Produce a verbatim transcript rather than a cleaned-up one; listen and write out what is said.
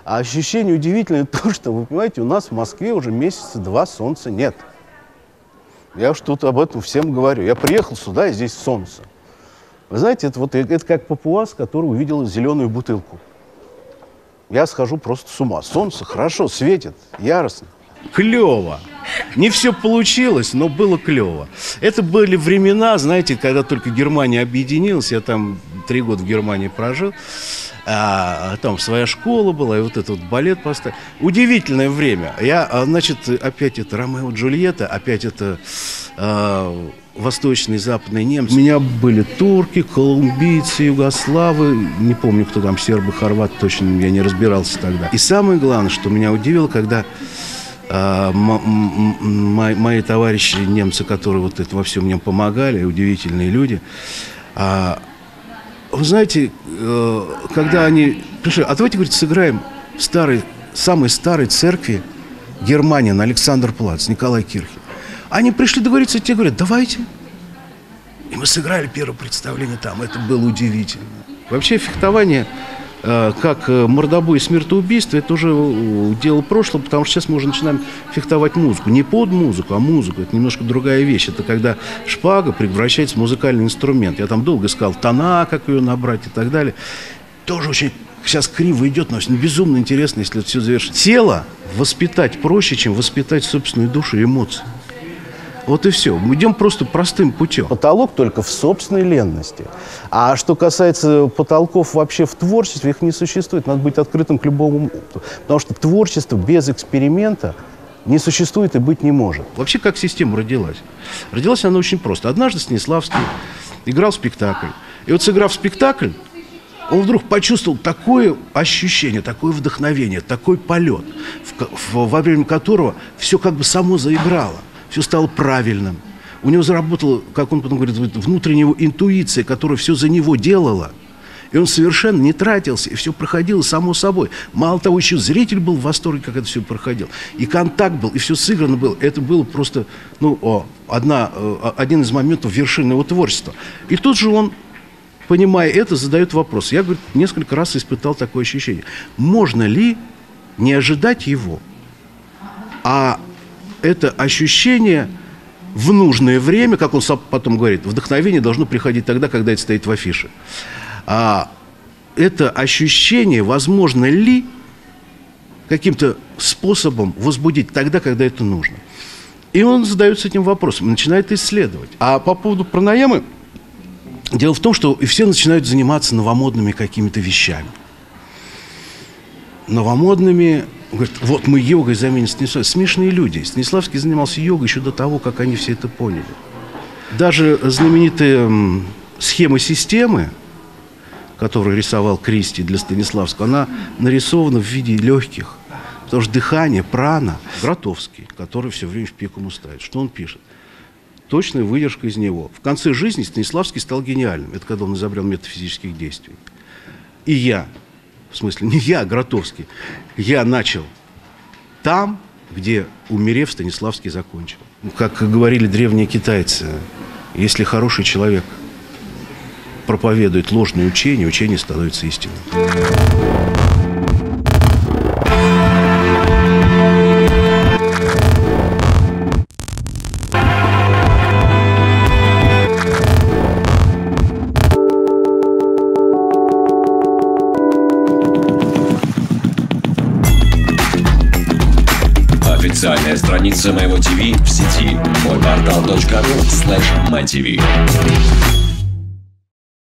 А ощущение удивительное то, что, вы понимаете, у нас в Москве уже месяца два солнца нет. Я уж тут об этом всем говорю. Я приехал сюда, и здесь солнце. Вы знаете, это, вот, это как папуас, который увидел зеленую бутылку. Я схожу просто с ума. Солнце хорошо светит, яростно. Клево. Не все получилось, но было клево. Это были времена, знаете, когда только Германия объединилась. Я там три года в Германии прожил. А, там своя школа была, и вот этот вот балет поставили. Удивительное время. Я, значит, опять это Ромео и Джульетта, опять это а, восточные, западные немцы. У меня были турки, колумбийцы, югославы, не помню, кто там, сербы, хорваты, точно я не разбирался тогда. И самое главное, что меня удивило, когда а, мои, мои товарищи немцы, которые вот это во всем мне помогали, удивительные люди, а, вы знаете, когда они пришли, а давайте, говорит, сыграем в старой, самой старой церкви Германии на Александр-Плац, Николай Кирхе. Они пришли договориться, те говорят, давайте. И мы сыграли первое представление там, это было удивительно. Вообще фехтование, как мордобой и смертоубийство, это уже дело прошлого, потому что сейчас мы уже начинаем фехтовать музыку. Не под музыку, а музыку. Это немножко другая вещь. Это когда шпага превращается в музыкальный инструмент. Я там долго искал тона, как ее набрать и так далее. Тоже очень сейчас криво идет, но безумно интересно, если это все завершить. Тело воспитать проще, чем воспитать собственную душу и эмоции. Вот и все. Мы идем просто простым путем. Потолок только в собственной ленности. А что касается потолков вообще в творчестве, их не существует. Надо быть открытым к любому опыту. Потому что творчество без эксперимента не существует и быть не может. Вообще, как система родилась? Родилась она очень просто. Однажды Станиславский играл в спектакль. И вот, сыграв спектакль, он вдруг почувствовал такое ощущение, такое вдохновение, такой полет, в, в, во время которого все как бы само заиграло. Все стало правильным. У него заработала, как он потом говорит, внутренняя интуиция, которая все за него делала. И он совершенно не тратился, и все проходило само собой. Мало того, еще зритель был в восторге, как это все проходило. И контакт был, и все сыграно было. Это было просто, ну, о, одна, один из моментов вершины его творчества. И тут же он, понимая это, задает вопрос. Я, говорит, несколько раз испытал такое ощущение. Можно ли не ожидать его, а это ощущение в нужное время, как он сам потом говорит, вдохновение должно приходить тогда, когда это стоит в афише. А это ощущение возможно ли каким-то способом возбудить тогда, когда это нужно? И он задается этим вопросом, начинает исследовать. А по поводу пранаямы, дело в том, что и все начинают заниматься новомодными какими-то вещами. Новомодными... Говорит, вот мы йогой заменим Станиславского. Смешные люди. Станиславский занимался йогой еще до того, как они все это поняли. Даже знаменитые м, схемы системы, которую рисовал Кристи для Станиславского, она нарисована в виде легких. Потому что дыхание, прана. Гратовский, который все время в пику ему ставит. Что он пишет? Точная выдержка из него. В конце жизни Станиславский стал гениальным. Это когда он изобрел метод физических действий. И я... В смысле, не я, а Гратовский. Я начал там, где, умерев, Станиславский закончил. Как говорили древние китайцы, если хороший человек проповедует ложные учения, учение становится истиной. Официальная страница Моего ТВ в сети мой портал точка ру слэш май ти ви.